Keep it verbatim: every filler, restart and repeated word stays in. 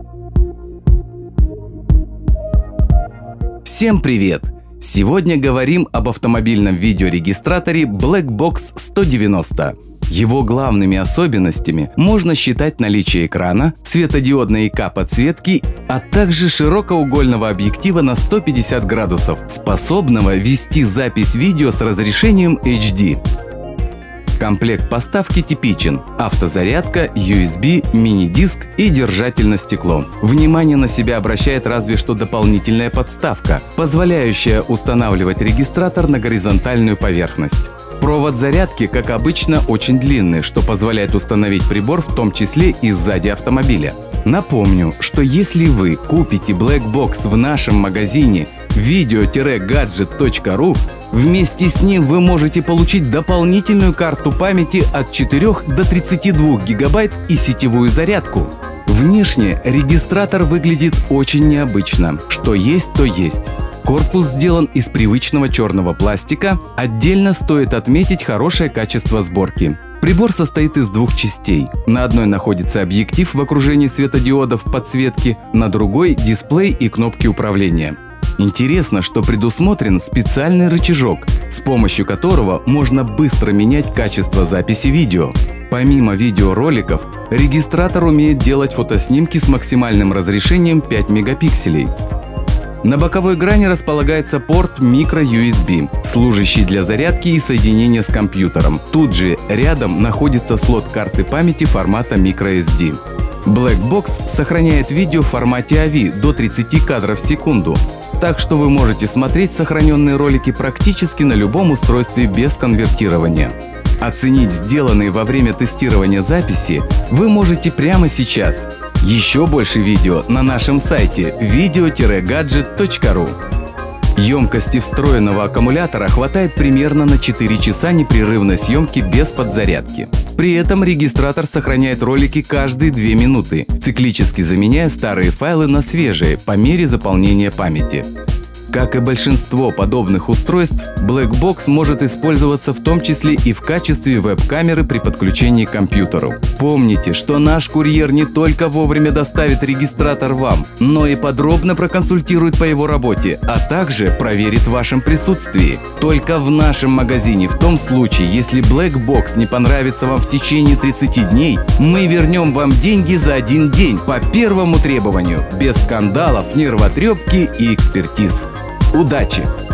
Всем привет! Сегодня говорим об автомобильном видеорегистраторе Blackbox сто девяносто. Его главными особенностями можно считать наличие экрана, светодиодной ИК подсветки, а также широкоугольного объектива на сто пятьдесят градусов, способного вести запись видео с разрешением эйч ди. Комплект поставки типичен: автозарядка, ю эс би, мини-диск и держатель на стекло. Внимание на себя обращает разве что дополнительная подставка, позволяющая устанавливать регистратор на горизонтальную поверхность. Провод зарядки, как обычно, очень длинный, что позволяет установить прибор в том числе и сзади автомобиля. Напомню, что если вы купите Blackbox в нашем магазине видео гаджет точка ру, вместе с ним вы можете получить дополнительную карту памяти от четырёх до тридцати двух гигабайт и сетевую зарядку. Внешне регистратор выглядит очень необычно. Что есть, то есть. Корпус сделан из привычного черного пластика. Отдельно стоит отметить хорошее качество сборки. Прибор состоит из двух частей. На одной находится объектив в окружении светодиодов подсветки, на другой – дисплей и кнопки управления. Интересно, что предусмотрен специальный рычажок, с помощью которого можно быстро менять качество записи видео. Помимо видеороликов, регистратор умеет делать фотоснимки с максимальным разрешением пять мегапикселей. На боковой грани располагается порт микро ю эс би, служащий для зарядки и соединения с компьютером. Тут же рядом находится слот карты памяти формата микро эс ди. Blackbox сохраняет видео в формате эй ви до тридцати кадров в секунду, так что вы можете смотреть сохраненные ролики практически на любом устройстве без конвертирования. Оценить сделанные во время тестирования записи вы можете прямо сейчас. Еще больше видео на нашем сайте видео гаджет точка ру. Емкости встроенного аккумулятора хватает примерно на четыре часа непрерывной съемки без подзарядки. При этом регистратор сохраняет ролики каждые две минуты, циклически заменяя старые файлы на свежие по мере заполнения памяти. Как и большинство подобных устройств, Blackbox может использоваться в том числе и в качестве веб-камеры при подключении к компьютеру. Помните, что наш курьер не только вовремя доставит регистратор вам, но и подробно проконсультирует по его работе, а также проверит в вашем присутствии. Только в нашем магазине, в том случае, если Blackbox не понравится вам в течение тридцати дней, мы вернем вам деньги за один день по первому требованию, без скандалов, нервотрепки и экспертиз. Удачи!